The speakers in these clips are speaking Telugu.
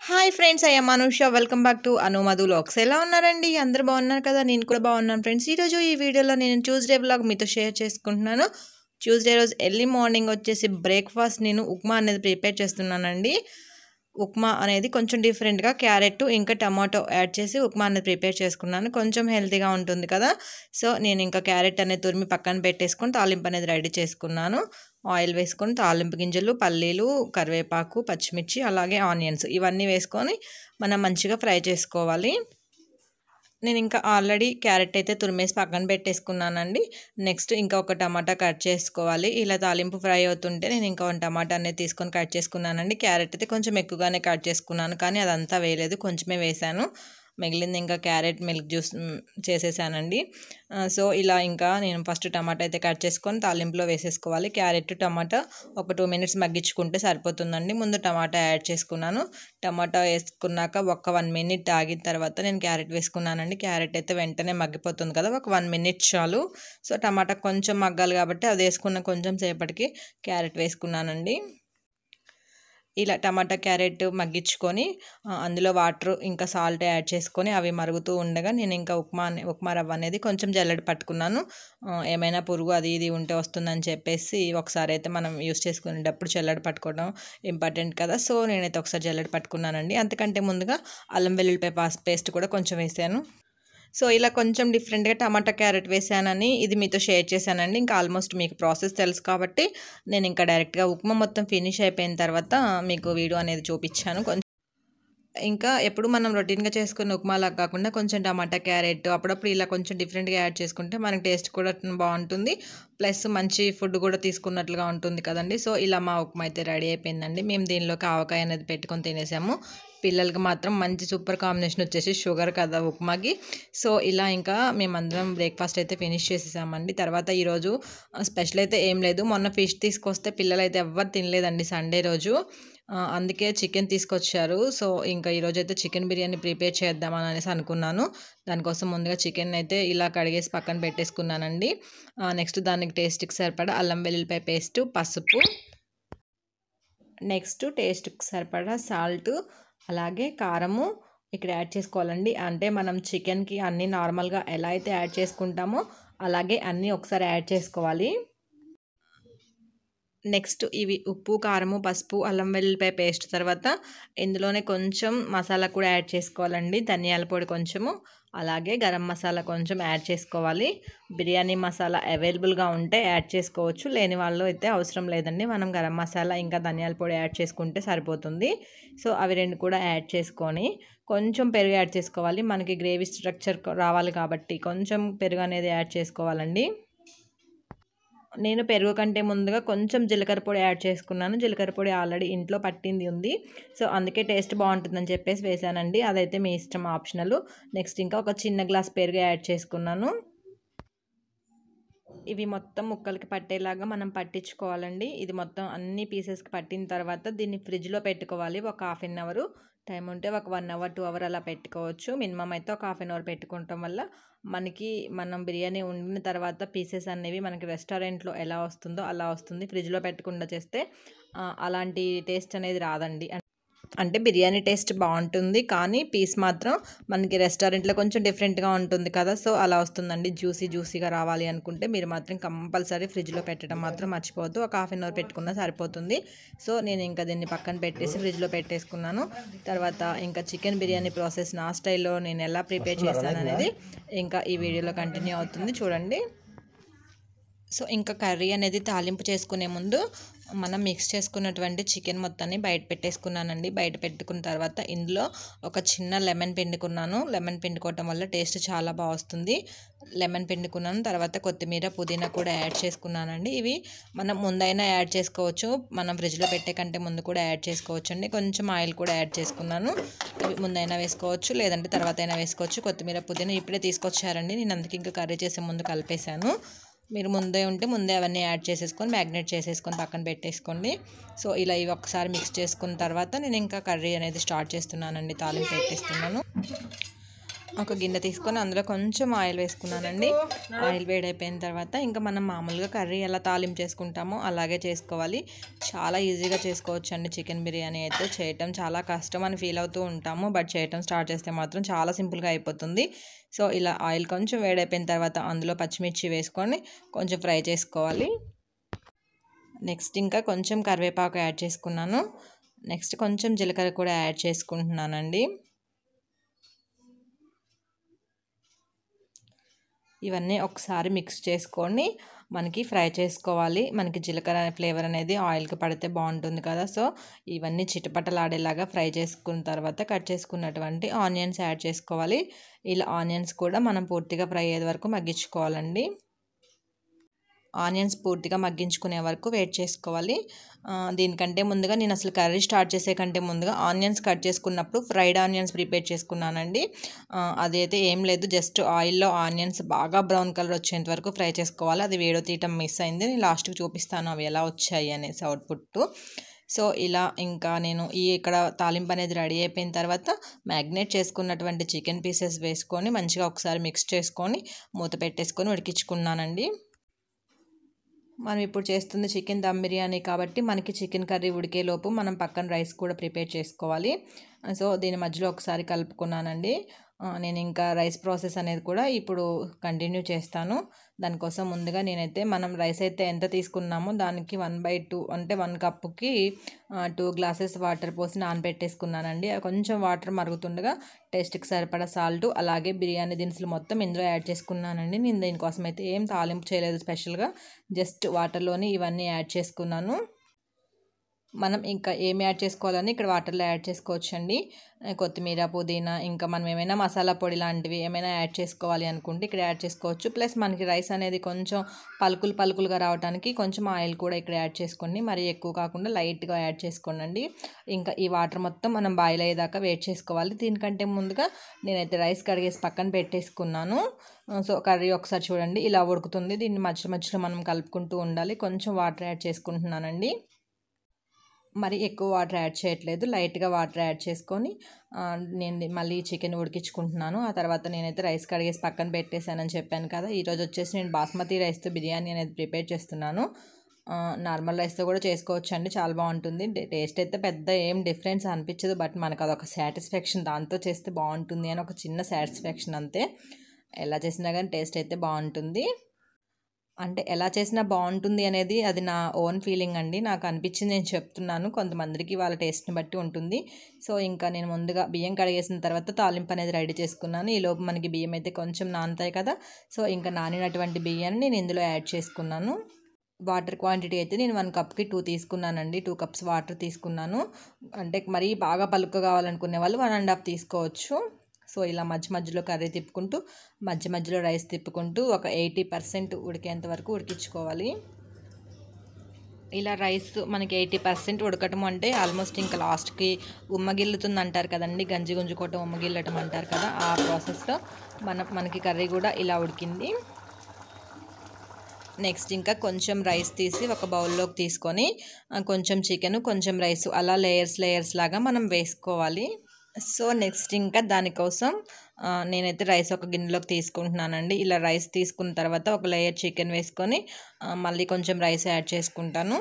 Hi friends, I am Anusha. Welcome back to Anumadhu vlogs. ఎలా ఉన్నారండి? అందరూ బాగున్నారు కదా? నేను కూడా బాగున్నాను ఫ్రెండ్స్. ఈరోజు ఈ వీడియోలో నేను ట్యూస్డే వ్లాగ్ మీతో షేర్ చేసుకుంటున్నాను. ట్యూస్డే రోజు ఎర్లీ మార్నింగ్ వచ్చేసి బ్రేక్ఫాస్ట్ నేను ఉప్మా అనేది ప్రిపేర్ చేస్తున్నానండి. ఉప్మా అనేది కొంచెం డిఫరెంట్గా క్యారెట్ ఇంకా టమాటో యాడ్ చేసి ఉప్మా అనేది ప్రిపేర్ చేసుకున్నాను. కొంచెం హెల్తీగా ఉంటుంది కదా. సో నేను ఇంకా క్యారెట్ అనేది తురిమి పక్కన పెట్టేసుకొని తాలింపు అనేది రెడీ చేసుకున్నాను. ఆయిల్ వేసుకొని తాలింపు గింజలు, పల్లీలు, కరివేపాకు, పచ్చిమిర్చి, అలాగే ఆనియన్స్ ఇవన్నీ వేసుకొని మనం మంచిగా ఫ్రై చేసుకోవాలి. నేను ఇంకా ఆల్రెడీ క్యారెట్ అయితే తురిమేసి పక్కన పెట్టేసుకున్నానండి. నెక్స్ట్ ఇంకా ఒక టమాటా కట్ చేసుకోవాలి. ఇలా తాలింపు ఫ్రై అవుతుంటే నేను ఇంకా ఒక టమాటా అనేది తీసుకొని కట్ చేసుకున్నానండి. క్యారెట్ అయితే కొంచెం ఎక్కువగానే కట్ చేసుకున్నాను, కానీ అదంతా వేయలేదు, కొంచెమే వేసాను. మిగిలింది ఇంకా క్యారెట్ మిల్క్ జ్యూస్ చేసేసానండి. సో ఇలా ఇంకా నేను ఫస్ట్ టమాటా అయితే కట్ చేసుకొని తాలింపులో వేసేసుకోవాలి. క్యారెట్ టమాటా ఒక 2 మినిట్స్ మగ్గించుకుంటే సరిపోతుందండి. ముందు టమాటా యాడ్ చేసుకున్నాను. టమాటా వేసుకున్నాక ఒక 1 మినిట్ ఆగిన తర్వాత నేను క్యారెట్ వేసుకున్నానండి. క్యారెట్ అయితే వెంటనే మగ్గిపోతుంది కదా, ఒక 1 మినిట్ చాలు. సో టమాటా కొంచెం మగ్గాలి కాబట్టి అది వేసుకున్న కొంచెం సేపటికి క్యారెట్ వేసుకున్నానండి. ఇలా టమాటా క్యారెట్ మగ్గించుకొని అందులో వాటర్ ఇంకా సాల్ట్ యాడ్ చేసుకొని అవి మరుగుతూ ఉండగా నేను ఇంకా ఉప్మా రవ్వ అనేది కొంచెం జల్లెడ పట్టుకున్నాను. ఏమైనా పురుగు అది ఇది ఉంటే వస్తుందని చెప్పేసి ఒకసారి అయితే మనం యూస్ చేసుకునేటప్పుడు జల్లెడ పట్టుకోవడం ఇంపార్టెంట్ కదా. సో నేనైతే ఒకసారి జల్లెడ పట్టుకున్నానండి. అంతకంటే ముందుగా అల్లం వెల్లుల్లిపాయ పేస్ట్ కూడా కొంచెం వేసాను. సో ఇలా కొంచెం డిఫరెంట్గా టమాటా క్యారెట్ వేసానని ఇది మీతో షేర్ చేశానండి. ఇంకా ఆల్మోస్ట్ మీకు ప్రాసెస్ తెలుసు కాబట్టి నేను ఇంకా డైరెక్ట్గా ఉప్మా మొత్తం ఫినిష్ అయిపోయిన తర్వాత మీకు వీడియో అనేది చూపించాను. ఇంకా ఎప్పుడు మనం రొటీన్గా చేసుకున్న ఉప్మాలా కాకుండా కొంచెం టమాటా క్యారెట్ అప్పుడప్పుడు ఇలా కొంచెం డిఫరెంట్గా యాడ్ చేసుకుంటే మనకి టేస్ట్ కూడా బాగుంటుంది, ప్లస్ మంచి ఫుడ్ కూడా తీసుకున్నట్లుగా ఉంటుంది కదండి. సో ఇలా మా ఉప్మా అయితే రెడీ అయిపోయిందండి. మేము దీనిలోకి ఆవకాయ అనేది పెట్టుకొని తినేసాము. పిల్లలకి మాత్రం మంచి సూపర్ కాంబినేషన్ వచ్చేసి షుగర్ కదా ఉప్మాకి. సో ఇలా ఇంకా మేమందరం బ్రేక్ఫాస్ట్ అయితే ఫినిష్ చేసేసామండి. తర్వాత ఈరోజు స్పెషల్ అయితే ఏం లేదు. మొన్న ఫిష్ తీసుకొస్తే పిల్లలు అయితే ఎవ్వరు తినలేదండి సండే రోజు. అందుకే చికెన్ తీసుకొచ్చారు. సో ఇంకా ఈరోజు అయితే చికెన్ బిర్యానీ ప్రిపేర్ చేద్దామని అనేసి అనుకున్నాను. దానికోసం ముందుగా చికెన్ అయితే ఇలా కడిగేసి పక్కన పెట్టేసుకున్నానండి. నెక్స్ట్ దానికి టేస్ట్కి సరిపడా అల్లం వెల్లుల్లిపాయ పేస్ట్, పసుపు, నెక్స్ట్ టేస్ట్కి సరిపడా సాల్ట్, అలాగే కారము ఇక్కడ యాడ్ చేసుకోవాలండి. అంటే మనం చికెన్కి అన్నీ నార్మల్గా ఎలా అయితే యాడ్ చేసుకుంటామో అలాగే అన్నీ ఒకసారి యాడ్ చేసుకోవాలి. నెక్స్ట్ ఇవి ఉప్పు, కారము, పసుపు, అల్లం వెల్లుల్లిపాయ పేస్ట్ తర్వాత ఇందులోనే కొంచెం మసాలా కూడా యాడ్ చేసుకోవాలండి. ధనియాల పొడి కొంచెము, అలాగే గరం మసాలా కొంచెం యాడ్ చేసుకోవాలి. బిర్యానీ మసాలా అవైలబుల్గా ఉంటే యాడ్ చేసుకోవచ్చు, లేని వాళ్ళు అయితే అవసరం లేదండి. మనం గరం మసాలా ఇంకా ధనియాల పొడి యాడ్ చేసుకుంటే సరిపోతుంది. సో అవి రెండు కూడా యాడ్ చేసుకొని కొంచెం పెరుగు యాడ్ చేసుకోవాలి. మనకి గ్రేవీ స్ట్రక్చర్ రావాలి కాబట్టి కొంచెం పెరుగు అనేది యాడ్ చేసుకోవాలండి. నేను పెరుగు కంటే ముందుగా కొంచెం జీలకర్ర పొడి యాడ్ చేసుకున్నాను. జీలకర్ర పొడి ఆల్రెడీ ఇంట్లో పట్టింది ఉంది. సో అందుకే టేస్ట్ బాగుంటుందని చెప్పేసి వేసానండి. అదైతే మీ ఇష్టం, ఆప్షనల్. నెక్స్ట్ ఇంకా ఒక చిన్న గ్లాస్ పెరుగు యాడ్ చేసుకున్నాను. ఇవి మొత్తం ముక్కలకి పట్టేలాగా మనం పట్టించుకోవాలండి. ఇది మొత్తం అన్ని పీసెస్కి పట్టిన తర్వాత దీన్ని ఫ్రిడ్జ్లో పెట్టుకోవాలి. ఒక 1/2 అవర్, టైం ఉంటే ఒక 1 అవర్ 2 అవర్ అలా పెట్టుకోవచ్చు. మినిమం అయితే ఒక 1/2 అవర్ పెట్టుకోవటం వల్ల మనకి మనం బిర్యానీ వండిన తర్వాత పీసెస్ అనేవి మనకి రెస్టారెంట్లో ఎలా వస్తుందో అలా వస్తుంది. ఫ్రిడ్జ్లో పెట్టకుండా చేస్తే అలాంటి టేస్ట్ అనేది రాదండి. అంటే బిర్యానీ టేస్ట్ బాగుంటుంది, కానీ పీస్ మాత్రం మనకి రెస్టారెంట్లో కొంచెం డిఫరెంట్గా ఉంటుంది కదా. సో అలా వస్తుందండి. జ్యూసీగా రావాలి అనుకుంటే మీరు మాత్రం కంపల్సరీ ఫ్రిడ్జ్లో పెట్టడం మాత్రం మర్చిపోవద్దు. ఒక 1/2 అవర్ పెట్టుకున్నా సరిపోతుంది. సో నేను ఇంకా దీన్ని పక్కన పెట్టేసి ఫ్రిడ్జ్లో పెట్టేసుకున్నాను. తర్వాత ఇంకా చికెన్ బిర్యానీ ప్రాసెస్ నా స్టైల్లో నేను ఎలా ప్రిపేర్ చేశాను అనేది ఇంకా ఈ వీడియోలో కంటిన్యూ అవుతుంది, చూడండి. సో ఇంకా కర్రీ అనేది తాలింపు చేసుకునే ముందు మనం మిక్స్ చేసుకున్నటువంటి చికెన్ మొత్తాన్ని బయట పెట్టేసుకున్నానండి. బయట పెట్టుకున్న తర్వాత ఇందులో ఒక చిన్న లెమన్ పిండుకున్నాను. లెమన్ పిండుకోవటం వల్ల టేస్ట్ చాలా బాగా వస్తుంది. లెమన్ పిండుకున్నాను. తర్వాత కొత్తిమీర, పుదీనా కూడా యాడ్ చేసుకున్నానండి. ఇవి మనం ముందైనా యాడ్ చేసుకోవచ్చు, మనం ఫ్రిడ్జ్లో పెట్టే కంటే ముందు కూడా యాడ్ చేసుకోవచ్చు అండి. కొంచెం ఆయిల్ కూడా యాడ్ చేసుకున్నాను. ఇవి ముందైనా వేసుకోవచ్చు, లేదంటే తర్వాత అయినా వేసుకోవచ్చు. కొత్తిమీర, పుదీనా ఇప్పుడే తీసుకొచ్చారండి. నేను అందుకే ఇంకా కర్రీ చేసే ముందు కలిపేశాను. మీరు ముందే ఉంటే ముందే అవన్నీ యాడ్ చేసేసుకొని మ్యాగ్నేట్ చేసేసుకొని పక్కన పెట్టేసుకోండి. సో ఇలా ఇవి ఒకసారి మిక్స్ చేసుకున్న తర్వాత నేను ఇంకా కర్రీ అనేది స్టార్ట్ చేస్తున్నానండి. తాలింపు పెట్టేస్తున్నాను. ఒక గిన్నె తీసుకొని అందులో కొంచెం ఆయిల్ వేసుకున్నానండి. ఆయిల్ వేడైపోయిన తర్వాత ఇంకా మనం మామూలుగా కర్రీ ఎలా తాలింపు చేసుకుంటామో అలాగే చేసుకోవాలి. చాలా ఈజీగా చేసుకోవచ్చు అండి చికెన్ బిర్యానీ అయితే. చేయటం చాలా కష్టం అని ఫీల్ అవుతూ ఉంటాము, బట్ చేయటం స్టార్ట్ చేస్తే మాత్రం చాలా సింపుల్గా అయిపోతుంది. సో ఇలా ఆయిల్ కొంచెం వేడైపోయిన తర్వాత అందులో పచ్చిమిర్చి వేసుకొని కొంచెం ఫ్రై చేసుకోవాలి. నెక్స్ట్ ఇంకా కొంచెం కరివేపాకు యాడ్ చేసుకున్నాను. నెక్స్ట్ కొంచెం జీలకర్ర కూడా యాడ్ చేసుకుంటున్నానండి. ఇవన్నీ ఒకసారి మిక్స్ చేసుకొని మనకి ఫ్రై చేసుకోవాలి. మనకి జీలకర్ర ఫ్లేవర్ అనేది ఆయిల్కి పడితే బాగుంటుంది కదా. సో ఇవన్నీ చిటపటలాడేలాగా ఫ్రై చేసుకున్న తర్వాత కట్ చేసుకున్నటువంటి ఆనియన్స్ యాడ్ చేసుకోవాలి. ఇలా ఆనియన్స్ కూడా మనం పూర్తిగా ఫ్రై అయ్యే వరకు మగ్గించుకోవాలండి. ఆనియన్స్ పూర్తిగా మగ్గించుకునే వరకు వెయిట్ చేసుకోవాలి. దీనికంటే ముందుగా నేను అసలు కర్రీ స్టార్ట్ చేసే కంటే ముందుగా ఆనియన్స్ కట్ చేసుకున్నప్పుడు ఫ్రైడ్ ఆనియన్స్ ప్రిపేర్ చేసుకున్నానండి. అదైతే ఏం లేదు, జస్ట్ ఆయిల్లో ఆనియన్స్ బాగా బ్రౌన్ కలర్ వచ్చేంత వరకు ఫ్రై చేసుకోవాలి. అది వీడియో తీయటం మిస్ అయింది, నేను లాస్ట్కి చూపిస్తాను అవి ఎలా వచ్చాయి అనేసి అవుట్పుట్. సో ఇలా ఇంకా నేను ఇక్కడ తాలింపు అనేది రెడీ అయిపోయిన తర్వాత మ్యాగ్నేట్ చేసుకున్నటువంటి చికెన్ పీసెస్ వేసుకొని మంచిగా ఒకసారి మిక్స్ చేసుకొని మూత పెట్టేసుకొని ఉడికించుకున్నానండి. మనం ఇప్పుడు చేస్తుంది చికెన్ దమ్ బిర్యానీ కాబట్టి మనకి చికెన్ కర్రీ ఉడికేలోపు మనం పక్కన రైస్ కూడా ప్రిపేర్ చేసుకోవాలి. సో దీని మధ్యలో ఒకసారి కలుపుకున్నానండి. నేను ఇంకా రైస్ ప్రాసెస్ అనేది కూడా ఇప్పుడు కంటిన్యూ చేస్తాను. దానికోసం ముందుగా నేనైతే మనం రైస్ అయితే ఎంత తీసుకున్నామో దానికి 1/2 అంటే 1 కప్పుకి 2 గ్లాసెస్ వాటర్ పోసి నానబెట్టేసుకున్నానండి. కొంచెం వాటర్ మరుగుతుండగా టేస్ట్కి సరిపడా సాల్ట్ అలాగే బిర్యానీ దినుసులు మొత్తం ఇందులో యాడ్ చేసుకున్నానండి. నేను దీనికోసం అయితే ఏం తాలింపు చేయలేదు స్పెషల్గా, జస్ట్ వాటర్లోని ఇవన్నీ యాడ్ చేసుకున్నాను. మనం ఇంకా ఏమి యాడ్ చేసుకోవాలని ఇక్కడ వాటర్లో యాడ్ చేసుకోవచ్చండి. కొత్తిమీర, పుదీనా, ఇంకా మనం ఏమైనా మసాలా పొడి లాంటివి ఏమైనా యాడ్ చేసుకోవాలి అనుకుంటే ఇక్కడ యాడ్ చేసుకోవచ్చు. ప్లస్ మనకి రైస్ అనేది కొంచెం పలుకులుగా రావడానికి కొంచెం ఆయిల్ కూడా ఇక్కడ యాడ్ చేసుకోండి. మరీ ఎక్కువ కాకుండా లైట్గా యాడ్ చేసుకోండి. ఇంకా ఈ వాటర్ మొత్తం మనం బాయిల్ అయ్యేదాకా వెయిట్ చేసుకోవాలి. దీనికంటే ముందుగా నేనైతే రైస్ కడిగేసి పక్కన పెట్టేసుకున్నాను. సో కర్రీ ఒకసారి చూడండి ఇలా ఉడుకుతుంది. దీన్ని మధ్యలో మనం కలుపుకుంటూ ఉండాలి. కొంచెం వాటర్ యాడ్ చేసుకుంటున్నానండి. మరి ఎక్కువ వాటర్ యాడ్ చేయట్లేదు, లైట్గా వాటర్ యాడ్ చేసుకొని నేను మళ్ళీ చికెన్ ఉడికించుకుంటున్నాను. ఆ తర్వాత నేనైతే రైస్ కడిగేసి పక్కన పెట్టేశానని చెప్పాను కదా. ఈరోజు వచ్చేసి నేను బాస్మతి రైస్తో బిర్యానీ అనేది ప్రిపేర్ చేస్తున్నాను. నార్మల్ రైస్తో కూడా చేసుకోవచ్చు అండి, చాలా బాగుంటుంది. టేస్ట్ అయితే పెద్ద ఏం డిఫరెన్స్ అనిపించదు, బట్ మనకు అదొక సాటిస్ఫాక్షన్, దాంతో చేస్తే బాగుంటుంది అని ఒక చిన్న సాటిస్ఫాక్షన్ అంతే. ఎలా చేసినా కానీ టేస్ట్ అయితే బాగుంటుంది. అంటే ఎలా చేసినా బాగుంటుంది అనేది అది నా ఓన్ ఫీలింగ్ అండి. నాకు అనిపించింది నేను చెప్తున్నాను. కొంతమందికి వాళ్ళ టేస్ట్ని బట్టి ఉంటుంది. సో ఇంకా నేను ముందుగా బియ్యం కడిగేసిన తర్వాత తాలింపు అనేది రెడీ చేసుకున్నాను. ఈలోపు మనకి బియ్యం అయితే కొంచెం నానుతాయి కదా. సో ఇంకా నానినటువంటి బియ్యాన్ని నేను ఇందులో యాడ్ చేసుకున్నాను. వాటర్ క్వాంటిటీ అయితే నేను 1 కప్కి 2 తీసుకున్నానండి. 2 కప్స్ వాటర్ తీసుకున్నాను. అంటే మరీ బాగా పలుకు కావాలనుకునే వాళ్ళు 1.5 తీసుకోవచ్చు. సో ఇలా మధ్యలో కర్రీ తిప్పుకుంటూ మధ్యలో రైస్ తిప్పుకుంటూ ఒక 80% ఉడికేంత వరకు ఉడికించుకోవాలి. ఇలా రైస్ మనకి 80% ఉడకటం అంటే ఆల్మోస్ట్ ఇంకా లాస్ట్కి ఉమ్మగిల్లుతుంది అంటారు కదండి, గంజి గుంజుకోవటం ఉమ్మగిల్లటం అంటారు కదా. ఆ ప్రాసెస్లో మనకి కర్రీ కూడా ఇలా ఉడికింది. నెక్స్ట్ ఇంకా కొంచెం రైస్ తీసి ఒక బౌల్లోకి తీసుకొని కొంచెం చికెన్ కొంచెం రైస్ అలా లేయర్స్ లాగా మనం వేసుకోవాలి. సో నెక్స్ట్ ఇంకా దానికోసం నేనైతే రైస్ ఒక గిన్నెలోకి తీసుకుంటున్నానండి. ఇలా రైస్ తీసుకున్న తర్వాత ఒక లేయర్ చికెన్ వేసుకొని మళ్ళీ కొంచెం రైస్ యాడ్ చేసుకుంటాను.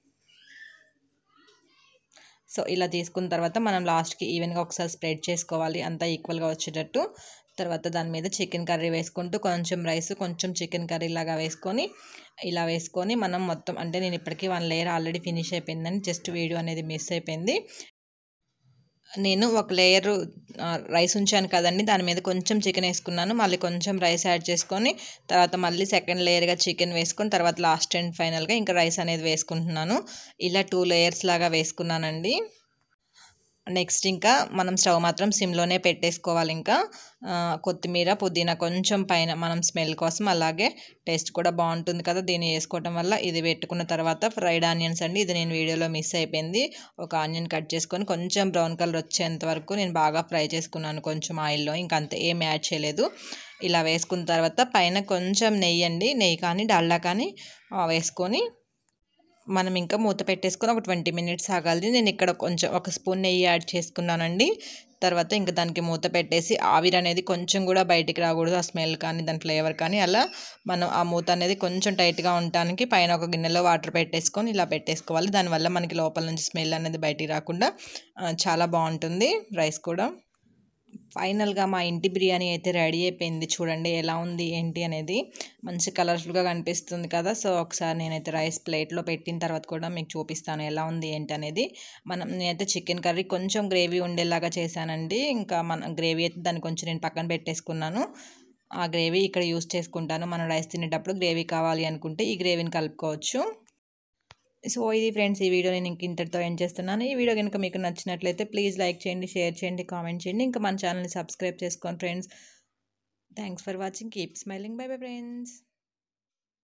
సో ఇలా తీసుకున్న తర్వాత మనం లాస్ట్కి ఈవెన్గా ఒకసారి స్ప్రెడ్ చేసుకోవాలి, అంతా ఈక్వల్గా వచ్చేటట్టు. తర్వాత దాని మీద చికెన్ కర్రీ వేసుకుంటూ కొంచెం రైస్ కొంచెం చికెన్ కర్రీ లాగా వేసుకొని ఇలా వేసుకొని మనం మొత్తం, అంటే నేను ఇప్పటికీ 1 లేయర్ ఆల్రెడీ ఫినిష్ అయిపోయిందని జస్ట్ వీడియో అనేది మిస్ అయిపోయింది. నేను ఒక లేయర్ రైస్ ఉంచాను కదండి, దాని మీద కొంచెం చికెన్ వేసుకున్నాను. మళ్ళీ కొంచెం రైస్ యాడ్ చేసుకొని తర్వాత మళ్ళీ సెకండ్ లేయర్గా చికెన్ వేసుకొని తర్వాత లాస్ట్ అండ్ ఫైనల్గా ఇంకా రైస్ అనేది వేసుకుంటున్నాను. ఇలా 2 లేయర్స్ లాగా వేసుకున్నానండి. నెక్స్ట్ ఇంకా మనం స్టవ్ మాత్రం సిమ్లోనే పెట్టేసుకోవాలి. ఇంకా కొత్తిమీర, పుదీనా కొంచెం పైన మనం స్మెల్ కోసం, అలాగే టేస్ట్ కూడా బాగుంటుంది కదా దీన్ని వేసుకోవటం వల్ల. ఇది పెట్టుకున్న తర్వాత ఫ్రైడ్ ఆనియన్స్ అండి, ఇది నేను వీడియోలో మిస్ అయిపోయింది. ఒక ఆనియన్ కట్ చేసుకొని కొంచెం బ్రౌన్ కలర్ వచ్చేంత వరకు నేను బాగా ఫ్రై చేసుకున్నాను కొంచెం ఆయిల్లో, ఇంకంతే ఏం యాడ్ చేయలేదు. ఇలా వేసుకున్న తర్వాత పైన కొంచెం నెయ్యి అండి, నెయ్యి కానీ డాల్డా కానీ వేసుకొని మనం ఇంకా మూత పెట్టేసుకొని ఒక 20 మినిట్స్ ఆగాలి. నేను ఇక్కడ కొంచెం ఒక స్పూన్ నెయ్యి యాడ్ చేసుకున్నానండి. తర్వాత ఇంకా దానికి మూత పెట్టేసి ఆవిరి అనేది కొంచెం కూడా బయటికి రాకూడదు, ఆ స్మెల్ కానీ దాని ఫ్లేవర్ కానీ. అలా మనం ఆ మూత అనేది కొంచెం టైట్గా ఉండటానికి పైన ఒక గిన్నెలో వాటర్ పెట్టేసుకొని ఇలా పెట్టేసుకోవాలి. దానివల్ల మనకి లోపల నుంచి స్మెల్ అనేది బయటికి రాకుండా చాలా బాగుంటుంది రైస్ కూడా. ఫైనల్గా మా ఇంటి బిర్యానీ అయితే రెడీ అయిపోయింది. చూడండి ఎలా ఉంది ఏంటి అనేది, మంచి కలర్ఫుల్గా కనిపిస్తుంది కదా. సో ఒకసారి నేనైతే రైస్ ప్లేట్లో పెట్టిన తర్వాత కూడా మీకు చూపిస్తాను ఎలా ఉంది ఏంటి అనేది. నేనైతే చికెన్ కర్రీ కొంచెం గ్రేవీ ఉండేలాగా చేశానండి. ఇంకా మన గ్రేవీ అయితే దాన్ని కొంచెం నేను పక్కన పెట్టేసుకున్నాను. ఆ గ్రేవీ ఇక్కడ యూస్ చేసుకుంటాను. మనం రైస్ తినేటప్పుడు గ్రేవీ కావాలి అనుకుంటే ఈ గ్రేవీని కలుపుకోవచ్చు. సో ఇది ఫ్రెండ్స్, ఈ వీడియో నేను ఇంతటితో ఎండ్ చేస్తున్నాను. ఈ వీడియో కనుక మీకు నచ్చినట్లయితే ప్లీజ్ లైక్ చేయండి, షేర్ చేయండి, కామెంట్ చేయండి. ఇంకా మన ఛానల్ని సబ్స్క్రైబ్ చేసుకోండి friends. Thanks for watching. Keep smiling. Bye bye friends.